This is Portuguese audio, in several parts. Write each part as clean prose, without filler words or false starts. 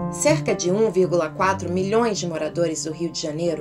Cerca de 1,4 milhões de moradores do Rio de Janeiro,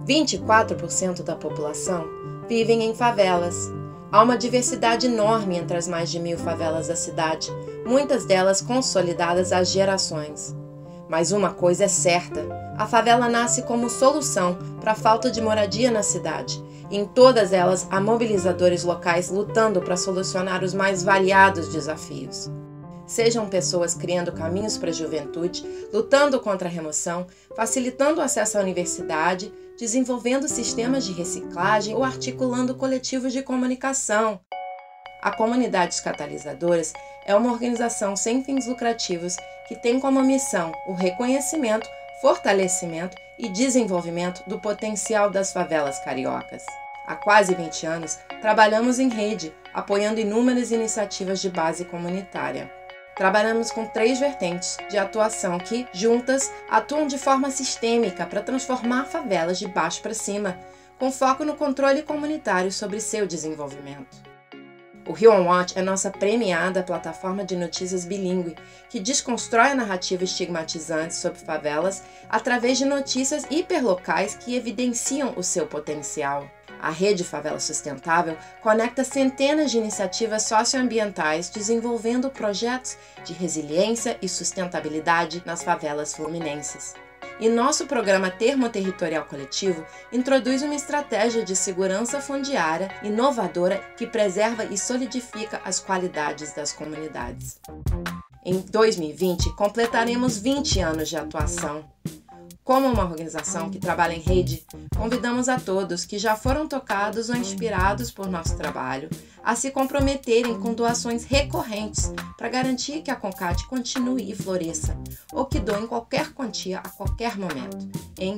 24% da população, vivem em favelas. Há uma diversidade enorme entre as mais de 1.000 favelas da cidade, muitas delas consolidadas há gerações. Mas uma coisa é certa, a favela nasce como solução para a falta de moradia na cidade. Em todas elas, há mobilizadores locais lutando para solucionar os mais variados desafios. Sejam pessoas criando caminhos para a juventude, lutando contra a remoção, facilitando o acesso à universidade, desenvolvendo sistemas de reciclagem ou articulando coletivos de comunicação. A Comunidades Catalisadoras é uma organização sem fins lucrativos que tem como missão o reconhecimento, fortalecimento e desenvolvimento do potencial das favelas cariocas. Há quase 20 anos, trabalhamos em rede, apoiando inúmeras iniciativas de base comunitária. Trabalhamos com 3 vertentes de atuação que, juntas, atuam de forma sistêmica para transformar favelas de baixo para cima, com foco no controle comunitário sobre seu desenvolvimento. O Rio On Watch é nossa premiada plataforma de notícias bilíngue, que desconstrói a narrativa estigmatizante sobre favelas através de notícias hiperlocais que evidenciam o seu potencial. A Rede Favela Sustentável conecta centenas de iniciativas socioambientais desenvolvendo projetos de resiliência e sustentabilidade nas favelas fluminenses. E nosso programa Termoterritorial Coletivo introduz uma estratégia de segurança fundiária inovadora que preserva e solidifica as qualidades das comunidades. Em 2020, completaremos 20 anos de atuação. Como uma organização que trabalha em rede, convidamos a todos que já foram tocados ou inspirados por nosso trabalho a se comprometerem com doações recorrentes para garantir que a CONCAT continue e floresça, ou que doem qualquer quantia a qualquer momento, em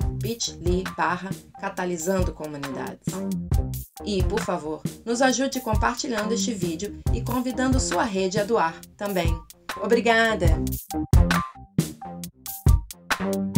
bit.ly/catalisando comunidades. E, por favor, nos ajude compartilhando este vídeo e convidando sua rede a doar também. Obrigada!